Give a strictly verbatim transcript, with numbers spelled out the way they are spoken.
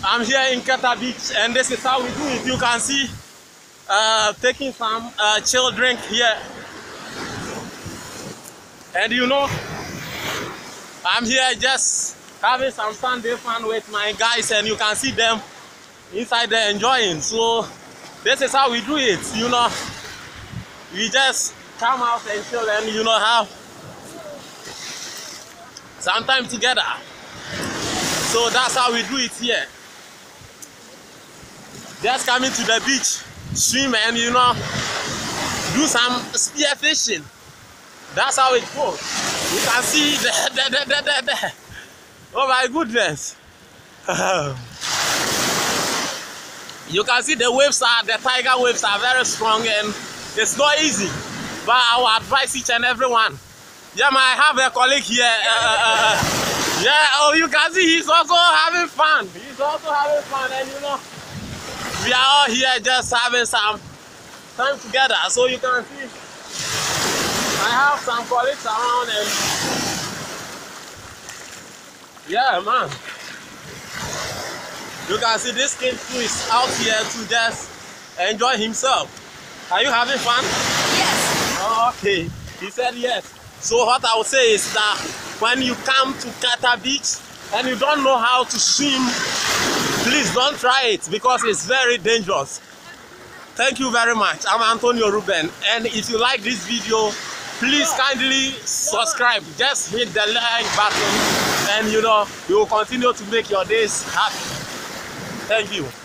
I'm here in Keta Beach, and this is how we do it. You can see uh, taking some uh, chill drink here. And you know, I'm here just having some Sunday fun with my guys, and you can see them inside there enjoying. So this is how we do it, you know. We just come out and chill and, you know, have some time together. So that's how we do it here. Just coming to the beach, swim, and, you know, do some spear fishing. That's how it goes. You can see the, the, the, the, the, the. Oh my goodness. You can see the waves are, the tiger waves are very strong, and it's not easy. But I will advise each and everyone. Yeah, man, I have a colleague here. Uh, uh, yeah, oh, you can see he's also having fun. He's also having fun, and you know, we are all here just having some time together. So you can see, I have some colleagues around, and yeah, man. You can see this kid too is out here to just enjoy himself. Are you having fun? Yes. Oh, okay. He said yes. So what I would say is that when you come to Keta Beach and you don't know how to swim, please don't try it because it's very dangerous. Thank you very much. I'm Antonio Ruben, and if you like this video, please kindly subscribe. Just hit the like button, and you know, we will continue to make your days happy. Thank you.